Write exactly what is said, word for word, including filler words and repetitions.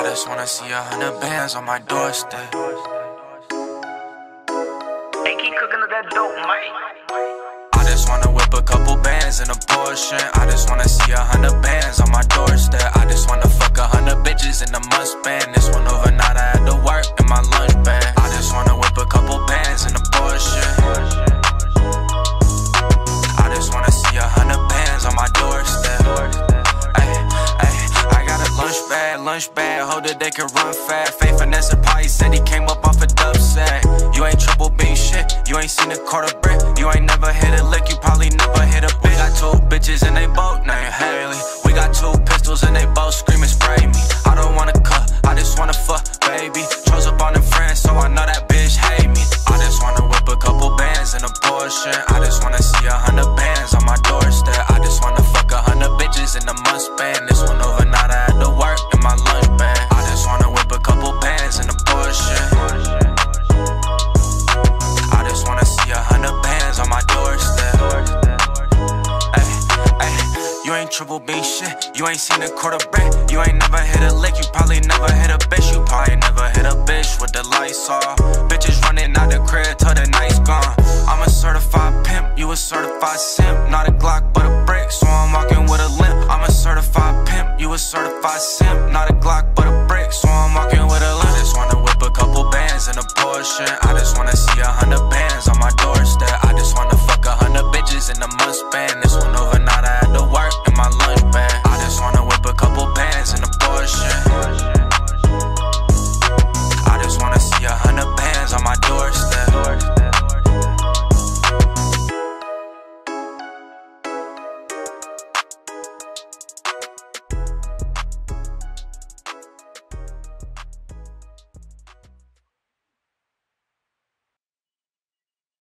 I just wanna see a hundred bands on my doorstep. Hey, keep cooking up that dope, mate. I just wanna whip a couple bands in a Porsche. I just wanna see a hundred bands on my doorstep. I just wanna fuck a hundred bitches in a Mustang. This one overnight, I had to work in my lunch bag. I just wanna whip a couple bands in a Porsche. I just wanna see a hundred bands on my doorstep. Ay, ay, I got a lunch bag, lunch bag, hold it, they can run fast. Faith Finesse Pie said he came up off a dub sack. You ain't triple beam shit, you ain't seen a quarter brick. You ain't never hit a lick, you probably never hit a bitch. We got two bitches and they both named Haley. We got two pistols and they both screaming spray me. I don't wanna cut, I just wanna fuck, baby. Chose up on them friends, so I know that bitch hate me. I just wanna whip a couple bands in a Porsche. I just wanna see a hundred bands on my doorstep. I just wanna fuck a hundred bitches in a Mustang. This one overnight, I had to work in my lunch bag. I just wanna whip a couple bands in a Porsche. I just wanna see a hundred bands on my doorstep. Ay, ay, you ain't triple beam shit, you ain't seen a quarter brick. You ain't never hit a lick, you probably never hit a bitch. You probably never hit a bitch with the lights off. Bitches running out the crib till the night's gone. I'm a certified pimp, you a certified simp. Not a Glock but a brick, so I'm walking with a limp. I'm a certified pimp, you a certified simp. Not a Glock